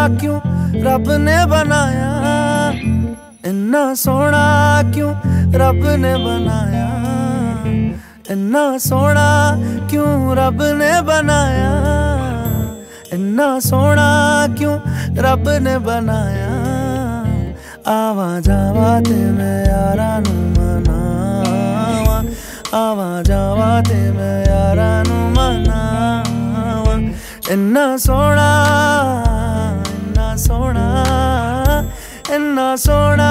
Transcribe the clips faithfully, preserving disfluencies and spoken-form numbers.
क्यों रब ने बनाया, इन्ना सोना क्यों रब ने बनाया, इन्ना सोना क्यों रब ने बनाया, इन्ना सोना क्यों रब ने बनाया। आवा जावा ते मैं यारा नू मनावा, आवा जावा ते मैं यारा नू मनावा। इन्ना सोना इन्ना सोना इन्ना सोना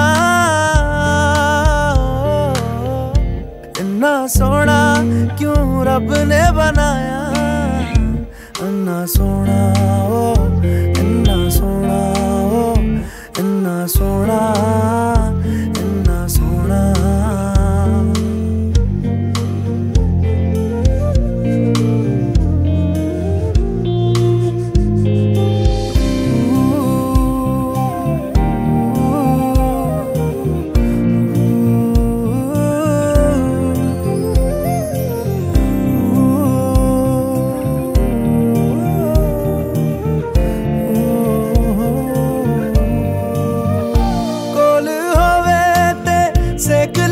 इन्ना सोना क्यों रब ने बनाया, इन्ना सोना ओ इन्ना सोना ओ इन्ना सोना इन्ना सोना। Say